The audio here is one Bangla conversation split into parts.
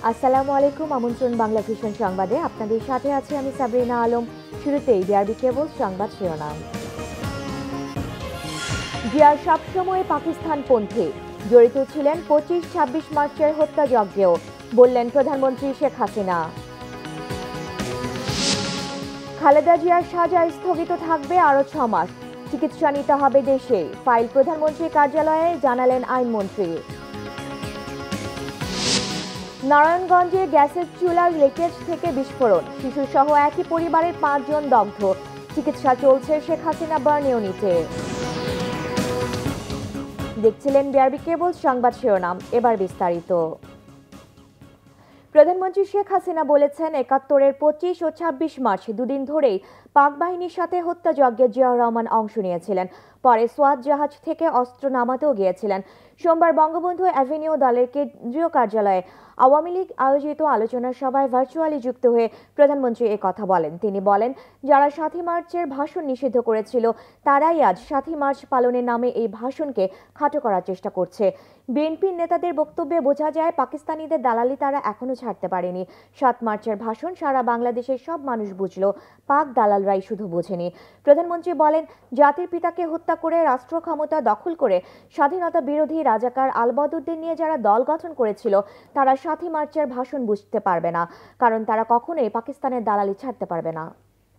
আসসালামু আলাইকুম। আমন্ত্রণ বাংলা ভিশন সংবাদে আপনাদের সাথে আছি আমি সাবরিনা আলম। শুরুতেই বিআরবি কেবল সংবাদ শিরোনাম। জিয়ার সবসময় পাকিস্তানপন্থী, জড়িত ছিলেন ২৫-২৬ মার্চের হত্যাযজ্ঞেও, বললেন প্রধানমন্ত্রী শেখ হাসিনা। খালেদা জিয়ার সাজা স্থগিত থাকবে আরও ৬ মাস, চিকিৎসা নিতে হবে দেশে, ফাইল প্রধানমন্ত্রীর কার্যালয়ে জানালেন আইনমন্ত্রী। নারায়ণগঞ্জে গ্যাসের চুলার লিকেজ থেকে বিস্ফোরণ, শিশুসহ একই পরিবারের ৫ জন দগ্ধ, চিকিৎসা চলছে শেখ হাসিনা বার্ন ইউনিটে। দেখছিলেন বিআরবি কেবল সংবাদ শিরোনাম, এবার বিস্তারিত। প্রধানমন্ত্রী শেখ হাসিনা বলেছেন ৭১-এর ২৫ ও ২৬ মার্চ দুদিন ধরেই পাক বাহিনীর সাথে হত্যাযজ্ঞে জিয়াউর রহমান অংশ নিয়েছিলেন। পরে সোয়াত জাহাজ থেকে অস্ত্র নামাতেও গিয়েছিলেন। সোমবার বঙ্গবন্ধু অ্যাভিনিউ দলের কেন্দ্রীয় কার্যালয়ে আওয়ামী লীগ আয়োজিত আলোচনা সভায় ভার্চুয়ালি যুক্ত হয়ে প্রধানমন্ত্রী কথা বলেন। তিনি বলেন, যারা ৭ই মার্চের ভাষণ নিষিদ্ধ করেছিল তারাই আজ ৭ই মার্চ পালনের নামে এই ভাষণকে খাটো করার চেষ্টা করছে। বিএনপির নেতাদের বক্তব্যে বোঝা যায় পাকিস্তানিদের দালালি তারা এখনো ছাড়তে পারেনি। ৭ মার্চের ভাষণ সারা বাংলাদেশের সব মানুষ বুঝল, পাক দালালরাই শুধু বোঝেনি। প্রধানমন্ত্রী বলেন, জাতির পিতাকে হত্যা করে রাষ্ট্র ক্ষমতা দখল করে স্বাধীনতা বিরোধী রাজাকার আলবদরদের নিয়ে যারা দল গঠন করেছিল তারা ৭ই মার্চের ভাষণ বুঝতে পারবে না, কারণ তারা কখনোই পাকিস্তানের দালালি ছাড়তে পারবে না।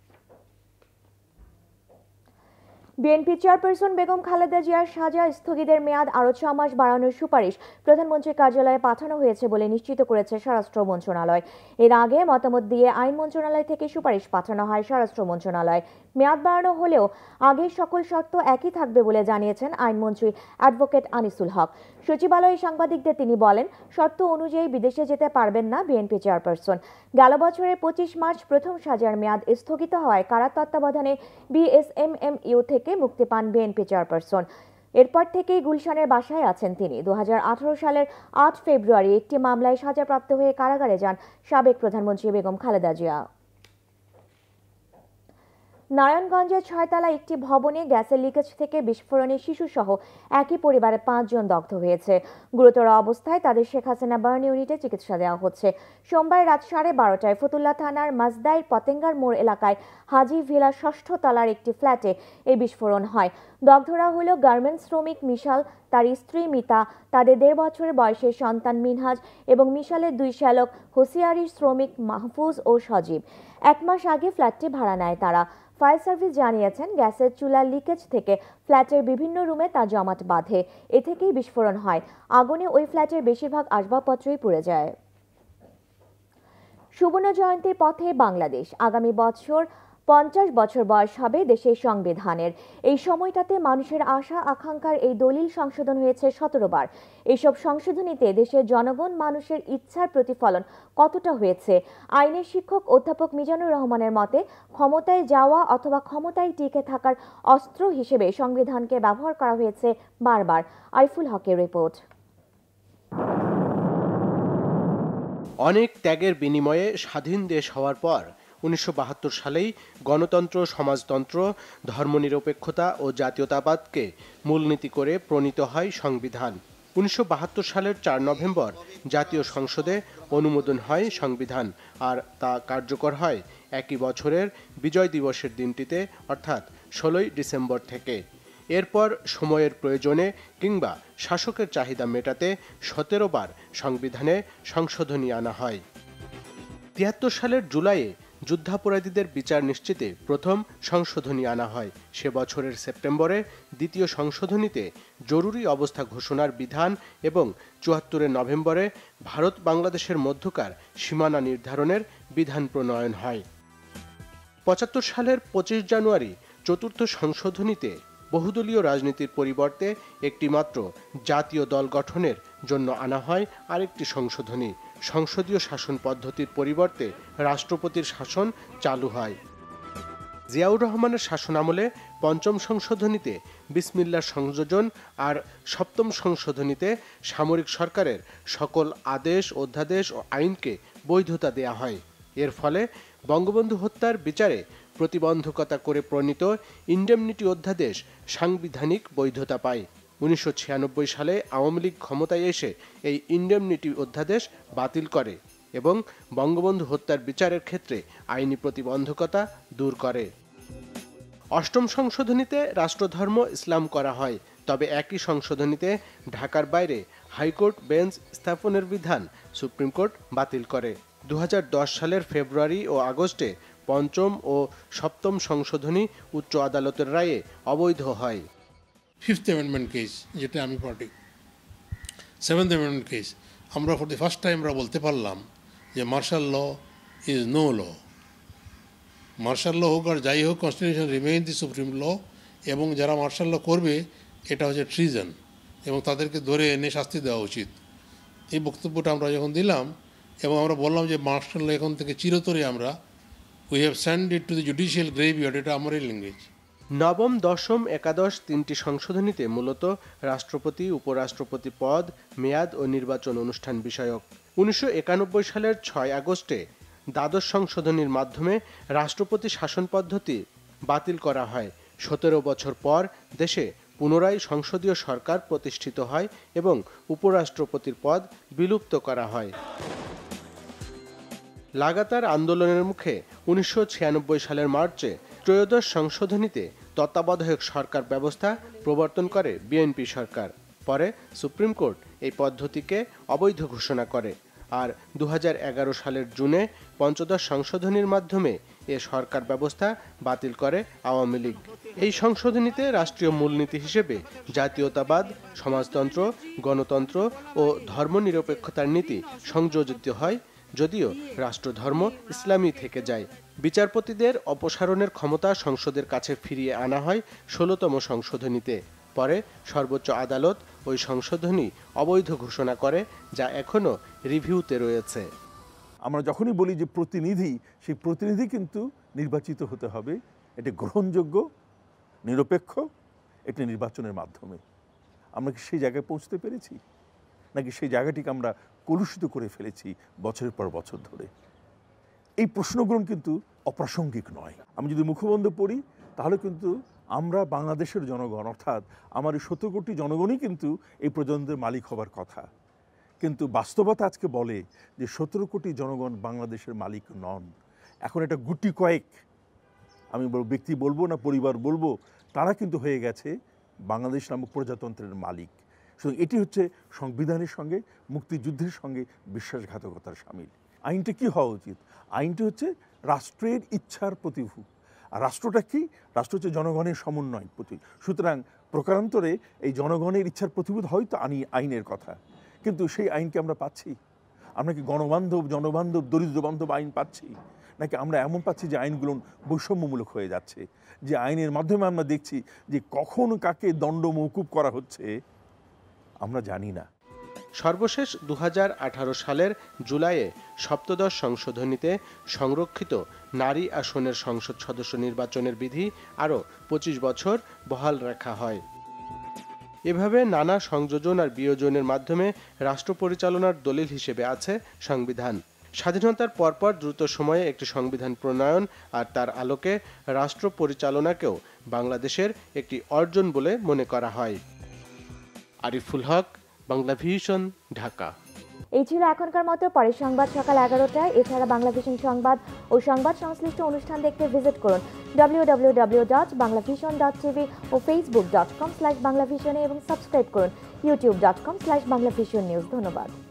বিএনপি চেয়ারপারসন বেগম খালেদা জিয়ার সাজা স্থগিতের মেয়াদ আরও ৬ মাস বাড়ানোর সুপারিশ প্রধানমন্ত্রীর কার্যালয়ে পাঠানো হয়েছে বলে নিশ্চিত করেছে স্বরাষ্ট্র মন্ত্রণালয়। এর আগে মতামত দিয়ে আইন মন্ত্রণালয় থেকে সুপারিশ পাঠানো হয় স্বরাষ্ট্র মন্ত্রণালয়। মেয়াদ বাড়ানো হলেও আগের সকল শর্ত একই থাকবে বলে জানিয়েছেন আইনমন্ত্রী অ্যাডভোকেট আনিসুল হক। সচিবালয়ে সাংবাদিকদের তিনি বলেন, শর্ত অনুযায়ী বিদেশে যেতে পারবেন না বিএনপি চেয়ারপারসন। গেল বছরের ২৫ মার্চ প্রথম সাজার মেয়াদ স্থগিত হওয়ায় কারা তত্ত্বাবধানে বিএসএমএমইউ থেকে মুক্তি পান বিএনপি চেয়ারপারসন। এরপর থেকেই গুলশানের বাসায় আছেন তিনি। ২০১৮ সালের ৮ ফেব্রুয়ারি একটি মামলায় সাজাপ্রাপ্ত হয়ে কারাগারে যান সাবেক প্রধানমন্ত্রী বেগম খালেদা জিয়া। নারায়ণগঞ্জের ৬তলা একটি ভবনে গ্যাসের লিকেজ থেকে বিস্ফোরণে শিশুসহ একই পরিবারের ৫ জন দগ্ধ হয়েছে। গুরুতর অবস্থায় তাদের শেখ হাসিনা বার্ন ইউনিটে চিকিৎসা দেওয়া হচ্ছে। সোমবার রাত 12:30টায় ফতুল্লা থানার মাজদাইর পতেঙ্গার মোড় এলাকায় হাজি ভিলা ৬ষ্ঠ তলার একটি ফ্ল্যাটে এই বিস্ফোরণ হয়। দগ্ধরা হল গার্মেন্টস শ্রমিক মিশাল, তার স্ত্রী মিতা, তাদের ১.৫ বছরের বয়সের সন্তান মিনহাজ এবং মিশালের ২ শ্যালক হোসিয়ারি শ্রমিক মাহফুজ ও সজীব। ১ মাস আগে ফ্ল্যাটটি ভাড়া নেয় তারা। ফায়ার সার্ভিস জানিয়েছেন, গ্যাসের চুলার লিকেজ থেকে ফ্ল্যাটের বিভিন্ন রুমে তা জমাট বাঁধে। এ থেকেই বিস্ফোরণ হয়। আগুনে ওই ফ্ল্যাটের বেশিরভাগ আসবাবপত্রই পুড়ে যায়। সুবর্ণ জয়ন্তীর পথে বাংলাদেশ। আগামী বছর ৫০ বছর বয়স হবে দেশের সংবিধানের। এই সময়টাতে মানুষের আশা আকাঙ্ক্ষার এই দলিল সংশোধন হয়েছে ১৭ বার। এইসব সংশোধনীতে দেশের জনগণ মানুষের ইচ্ছার প্রতিফলন কতটা হয়েছে? আইনের শিক্ষক অধ্যাপক মিজানুর রহমানের মতে, ক্ষমতায় যাওয়া অথবা ক্ষমতায় টিকে থাকার অস্ত্র হিসেবে সংবিধানকে ব্যবহার করা হয়েছে বারবার। আরিফুল হকের রিপোর্ট। অনেক ত্যাগের বিনিময়ে স্বাধীন দেশ হওয়ার পর ১৯৭২ সালেই গণতন্ত্র, সমাজতন্ত্র, ধর্মনিরপেক্ষতা ও জাতীয়তাবাদকে মূলনীতি করে প্রণীত হয় সংবিধান। ১৯৭২ সালের ৪ নভেম্বর জাতীয় সংসদে অনুমোদন হয় সংবিধান, আর তা কার্যকর হয় একই বছরের বিজয় দিবসের দিনটিতে, অর্থাৎ ১৬ই ডিসেম্বর থেকে। এরপর সময়ের প্রয়োজনে কিংবা শাসকের চাহিদা মেটাতে ১৭ বার সংবিধানে সংশোধনী আনা হয়। ৭৩ সালের জুলাইয়ে যুদ্ধাপরাধীদের বিচার নিশ্চিতে প্রথম সংশোধনী আনা হয়। সে বছরের সেপ্টেম্বরে দ্বিতীয় সংশোধনীতে জরুরি অবস্থা ঘোষণার বিধান এবং ৭৪ নভেম্বরে ভারত বাংলাদেশের মধ্যকার সীমানা নির্ধারণের বিধান প্রণয়ন হয়। ৭৫ সালের ২৫ জানুয়ারি চতুর্থ সংশোধনীতে বহুদলীয় রাজনীতির পরিবর্তে একটি মাত্র জাতীয় দল গঠনের জন্য আনা হয় আরেকটি সংশোধনী। সংসদীয় শাসন পদ্ধতির পরিবর্তে রাষ্ট্রপতির শাসন চালু হয়। জিয়াউর রহমানের শাসনামলে পঞ্চম সংশোধনীতে বিসমিল্লাহ সংযোজন আর সপ্তম সংশোধনীতে সামরিক সরকারের সকল আদেশ, অধ্যাদেশ ও আইনকে বৈধতা দেয়া হয়। এর ফলে বঙ্গবন্ধু হত্যার বিচারে প্রতিবন্ধকতা করে প্রণীত ইন্ডেমনিটি অধ্যাদেশ সাংবিধানিক বৈধতা পায়। ১৯৯৬ সালে আওয়ামী লীগ ক্ষমতায় এসে এই ইন্ডেমনিটি অধ্যাদেশ বাতিল করে। এবং বঙ্গবন্ধু হত্যার বিচারের ক্ষেত্রে আইনি প্রতিবন্ধকতা দূর করে। অষ্টম সংশোধনীতে রাষ্ট্রধর্ম ইসলাম করা হয়, তবে একই সংশোধনীতে ঢাকার বাইরে হাইকোর্ট বেঞ্চ স্থাপনের বিধান সুপ্রিম কোর্ট বাতিল করে। 2010 সালের ফেব্রুয়ারি ও আগস্টে পঞ্চম ও সপ্তম সংশোধনী উচ্চ আদালতের রায়ে অবৈধ হয়। ফিফথ অ্যামেন্ডমেন্ট কেস, যেটা আমি পার্টি, সেভেন্থ অ্যামেন্ডমেন্ট কেস, আমরা ফর দি ফার্স্ট টাইম আমরা বলতে পারলাম যে martial law is no law. Martial law হোক আর যাই হোক, constitution remain the supreme law, এবং যারা মার্শাল ল করবে এটা হচ্ছে ট্রিজন, এবং তাদেরকে ধরে এনে শাস্তি দেওয়া উচিত। এই বক্তব্যটা আমরা যখন দিলাম এবং আমরা বললাম যে মার্শাল ল এখন থেকে চিরতরে আমরা we have send it to the judicial graveyard, এটা আমারই ল্যাঙ্গুয়েজ। নবম, দশম, একাদশ তিনটি সংশোধনীতে মূলত রাষ্ট্রপতি, উপরাষ্ট্রপতি পদ, মেয়াদ ও নির্বাচন অনুষ্ঠান বিষয়ক। 1991 সালের 6 আগস্টে দ্বাদশ সংশোধনীর মাধ্যমে রাষ্ট্রপতি শাসন পদ্ধতি বাতিল করা হয়। 17 বছর পর দেশে পুনরায় সংসদীয় সরকার প্রতিষ্ঠিত হয় এবং উপরাষ্ট্রপতির পদ বিলুপ্ত করা হয়। লাগাতার আন্দোলনের মুখে 1996 সালের মার্চে ত্রয়োদশ সংশোধনীতে তত্ত্বাবধায়ক সরকার ব্যবস্থা প্রবর্তন করে বিএনপি সরকার। পরে সুপ্রিম কোর্ট এই পদ্ধতিকে অবৈধ ঘোষণা করে, আর 2011 সালের জুনে পঞ্চদশ সংশোধনীর মাধ্যমে এ সরকার ব্যবস্থা বাতিল করে আওয়ামী লীগ। এই সংশোধনীতে রাষ্ট্রীয় মূলনীতি হিসেবে জাতীয়তাবাদ, সমাজতন্ত্র, গণতন্ত্র ও ধর্মনিরপেক্ষতার নীতি সংযোজিত হয়, যদিও রাষ্ট্রধর্ম ইসলামী থেকে যায়। বিচারপতিদের অপসারণের ক্ষমতা সংসদের কাছে ফিরিয়ে আনা হয় 16তম সংশোধনীতে। পরে সর্বোচ্চ আদালত ওই সংশোধনী অবৈধ ঘোষণা করে, যা এখনো রিভিউতে রয়েছে। আমরা যখনই বলি যে প্রতিনিধি, সেই প্রতিনিধি কিন্তু নির্বাচিত হতে হবে, এটা গ্রহণযোগ্য, নিরপেক্ষ, এটা নির্বাচনের মাধ্যমে। আমরা কি সেই জায়গায় পৌঁছতে পেরেছি, নাকি সেই জায়গাটিকে আমরা কলুষিত করে ফেলেছি বছরের পর বছর ধরে? এই প্রশ্নগুলো কিন্তু অপ্রাসঙ্গিক নয়। আমি যদি মুখবন্ধ পড়ি তাহলে কিন্তু আমরা বাংলাদেশের জনগণ, অর্থাৎ আমার এই 17 কোটি জনগণই কিন্তু এই প্রজাতন্ত্রের মালিক হবার কথা। কিন্তু বাস্তবতা আজকে বলে যে 17 কোটি জনগণ বাংলাদেশের মালিক নন। এখন এটা গুটি কয়েক, আমি ব্যক্তি বলবো না পরিবার বলবো, তারা কিন্তু হয়ে গেছে বাংলাদেশ নামক প্রজাতন্ত্রের মালিক। সুতরাং এটি হচ্ছে সংবিধানের সঙ্গে, মুক্তিযুদ্ধের সঙ্গে বিশ্বাসঘাতকতার শামিল। আইনটা কি হওয়া উচিত? আইনটি হচ্ছে রাষ্ট্রের ইচ্ছার প্রতিভূ। আর রাষ্ট্রটা কি? রাষ্ট্র হচ্ছে জনগণের সমন্বয় প্রতি। সুতরাং প্রকারান্তরে এই জনগণের ইচ্ছার প্রতিভূত হয়তো আইনের কথা, কিন্তু সেই আইনকে আমরা পাচ্ছি? আমরা কি গণবান্ধব, জনবান্ধব, দরিদ্র বান্ধব আইন পাচ্ছি, নাকি আমরা এমন পাচ্ছি যে আইনগুলো বৈষম্যমূলক হয়ে যাচ্ছে, যে আইনের মাধ্যমে আমরা দেখছি যে কখন কাকে দণ্ড মওকুফ করা হচ্ছে আমরা জানি না। সর্বশেষ 2018 সালের জুলাইয়ে সপ্তদশ সংশোধনীতে সংরক্ষিত নারী আসনের সংসদ সদস্য নির্বাচনের বিধি আরও 25 বছর বহাল রাখা হয়। এভাবে নানা সংযোজন আর বিয়োজনের মাধ্যমে রাষ্ট্র পরিচালনার দলিল হিসেবে আছে সংবিধান। স্বাধীনতার পরপর দ্রুত সময়ে একটি সংবিধান প্রণয়ন আর তার আলোকে রাষ্ট্র পরিচালনাকেও বাংলাদেশের একটি অর্জন বলে মনে করা হয়। আরিফুল হক, বাংলা ভিশন, ঢাকা। এই ছিল এখনকার মতো। পরের সংবাদ সকাল 11টায়। এছাড়া বাংলা ভিশন সংবাদ ও সংবাদ সংশ্লিষ্ট অনুষ্ঠান দেখতে ভিজিট করুন www.banglavision.tv ও facebook.com/banglavision এবং সাবস্ক্রাইব করুন youtube.com/banglavisionnews। ধন্যবাদ।